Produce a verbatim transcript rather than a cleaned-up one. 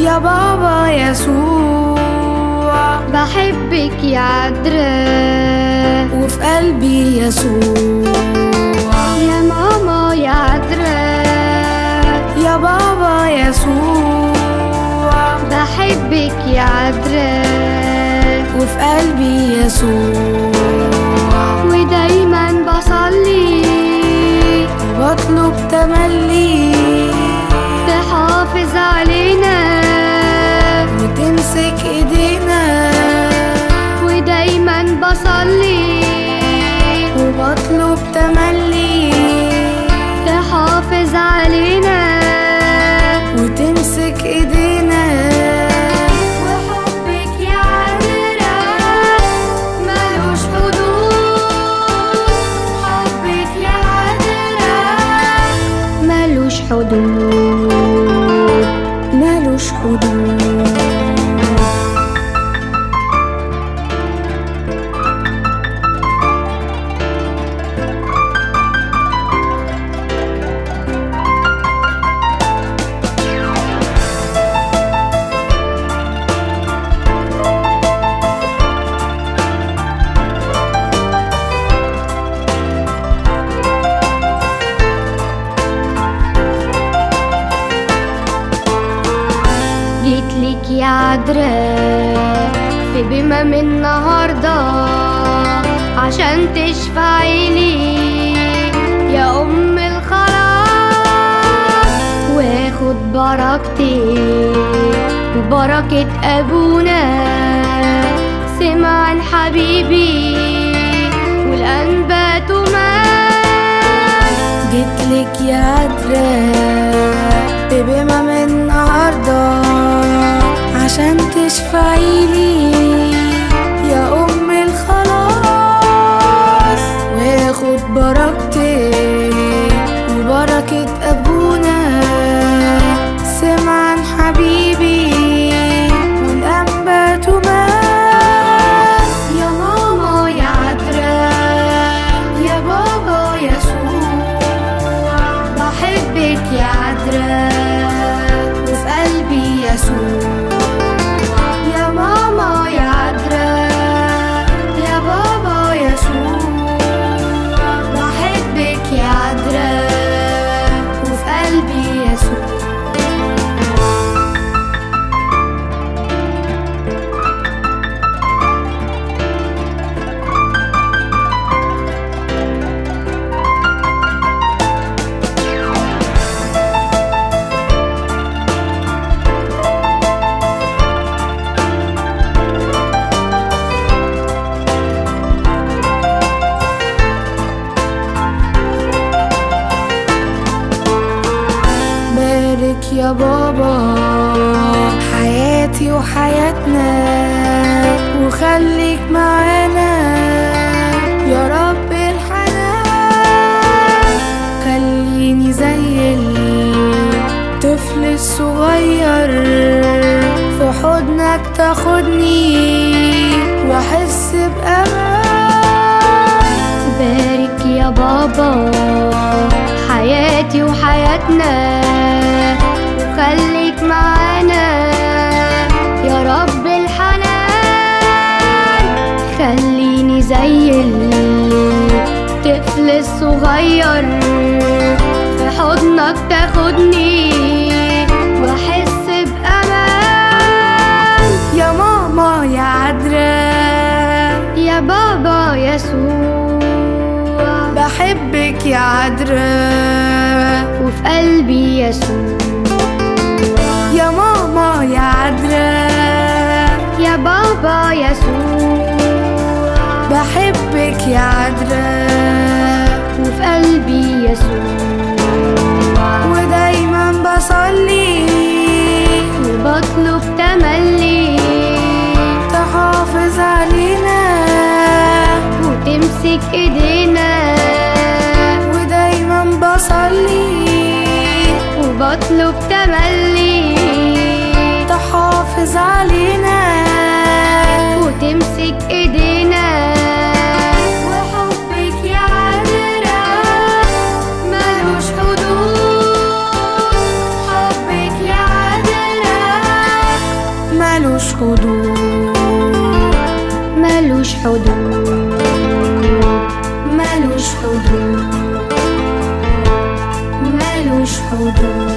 يا بابا يسوع، بحبك يا عذراء وفي قلبي يسوع. يا ماما يا عذراء يا بابا يسوع، بحبك يا عذراء وفي قلبي يسوع. ودايما بصلي وبطلب تملي تحافظ علينا وتمسك ايدينا. ودايما بصلي وبطلب تملي تحافظ علينا وتمسك ايدينا. وحبك يا عذراء ملوش حدود، حبك يا عذراء ملوش حدود، ملوش حدود. جيتلك يا عذراء في بمام النهاردة عشان تشفعيلي يا أم الخلاص، واخد بركتك وبركة أبونا سمعان حبيبي والأنبات مات. جيتلك يا عذراء في بمام النهارده عشان تشفعيلي يا أم الخلاص، واخد بركتك وبركة أبونا سمعان حبيبي والأنبات مات. يا ماما يا عذراء يا بابا يسوع، بحبك يا عذراء وفي قلبي يسوع. يا ماما يا عذراء يا بابا يسوع، بحبك يا عذراء وفي قلبي يسوع. بارك يا بابا حياتي وحياتنا وخليك معانا يا رب الحنان. خليني زي الطفل الصغير في حضنك تاخدني واحس بأمان. بارك يا بابا حياتي وحياتنا وخليك معانا يا رب الحنان. خليني زي الطفل الصغير في حضنك تاخدني واحس بأمان. يا ماما يا عذراء يا بابا يسوع، بحبك يا عذراء وفي قلبي يسوع. يا ماما يا عذراء يا بابا يسوع، بحبك يا عذراء وفي قلبي يسوع. ودايما بصلي وبطلب تملي تحافظ علينا وتمسك ايدينا. ودايما بصلي وبطلب تملي تحافظ علينا وتمسك ايدينا. وحبك يا عذراء ملوش حدود، حبك يا عذراء حدود مالوش حدود مالوش حدود